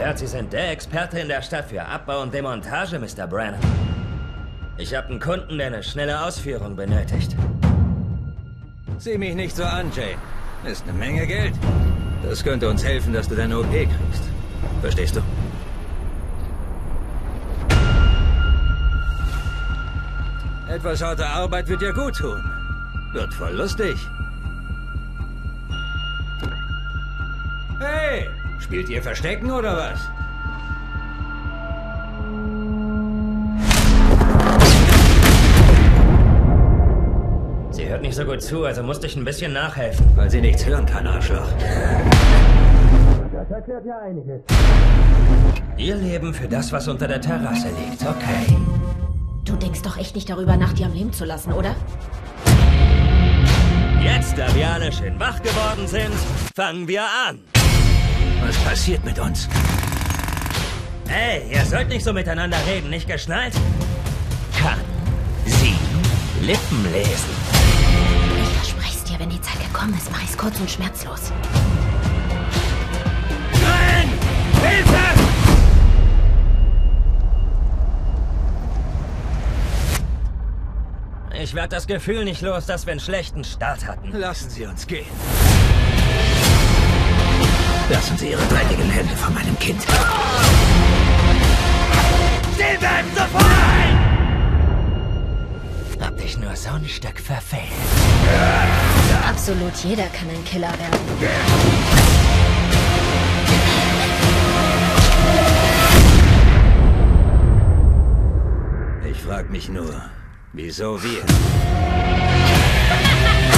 gehört, Sie sind der Experte in der Stadt für Abbau und Demontage, Mr. Brennan. Ich habe einen Kunden, der eine schnelle Ausführung benötigt. Sieh mich nicht so an, Jay. Ist eine Menge Geld. Das könnte uns helfen, dass du deine OP kriegst. Verstehst du? Etwas harte Arbeit wird dir gut tun. Wird voll lustig. Hey, spielt ihr Verstecken oder was? Sie hört nicht so gut zu, also musste ich ein bisschen nachhelfen. Weil sie nichts hören kann, Arschloch. Das erklärt ja einiges. Ihr Leben für das, was unter der Terrasse liegt, okay. Du denkst doch echt nicht darüber nach, die am Leben zu lassen, oder? Jetzt, da wir alle schön wach geworden sind, fangen wir an. Was passiert mit uns? Hey, ihr sollt nicht so miteinander reden, nicht geschnallt? Kann sie Lippen lesen? Ich verspreche es dir, wenn die Zeit gekommen ist, mach ich's kurz und schmerzlos. Nein! Hilfe! Ich werde das Gefühl nicht los, dass wir einen schlechten Start hatten. Lassen Sie uns gehen. Lassen Sie Ihre dreckigen Hände von meinem Kind. Still bleiben, sofort! Hab dich nur so ein Stück verfehlt. Absolut jeder kann ein Killer werden. Ich frag mich nur, wieso wir?